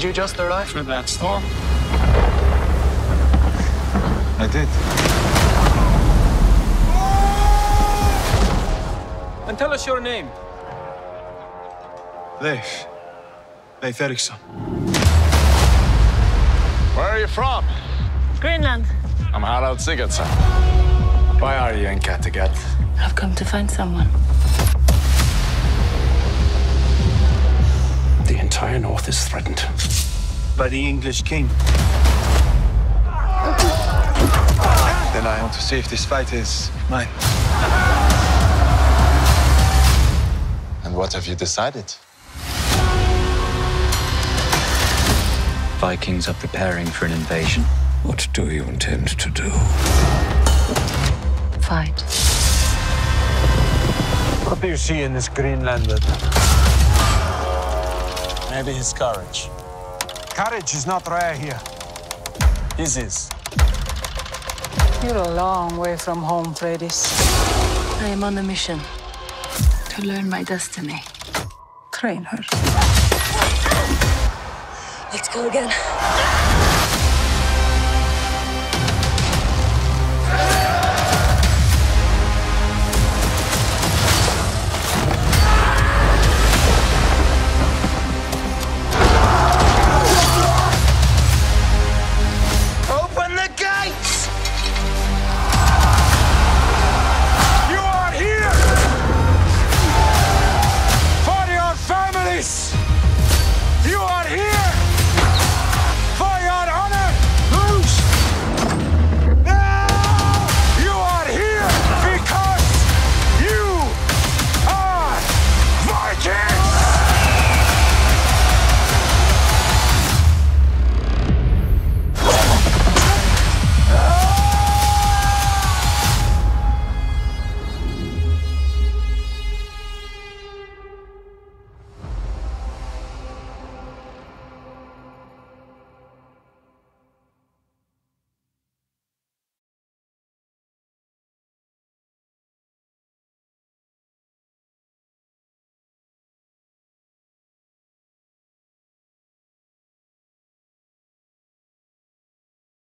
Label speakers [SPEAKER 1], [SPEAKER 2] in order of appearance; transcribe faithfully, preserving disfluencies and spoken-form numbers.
[SPEAKER 1] you just arrive?
[SPEAKER 2] Through that storm?
[SPEAKER 1] I did.
[SPEAKER 2] And tell us your name.
[SPEAKER 1] Leif. Leif Erikson.
[SPEAKER 3] Where are you from?
[SPEAKER 4] Greenland.
[SPEAKER 3] I'm Harald Sigurdsson. Why are you in Kattegat?
[SPEAKER 4] I've come to find someone.
[SPEAKER 5] The entire north is threatened.
[SPEAKER 1] By the English king. Then I want to see if this fight is mine.
[SPEAKER 3] And what have you decided?
[SPEAKER 6] Vikings are preparing for an invasion.
[SPEAKER 5] What do you intend to do?
[SPEAKER 4] Fight.
[SPEAKER 1] What do you see in this Greenlander?
[SPEAKER 3] Maybe his courage.
[SPEAKER 1] Courage is not rare here.
[SPEAKER 3] His is.
[SPEAKER 7] You're a long way from home, Freydis.
[SPEAKER 4] I am on a mission to learn my destiny.
[SPEAKER 7] Train her.
[SPEAKER 4] Let's go again.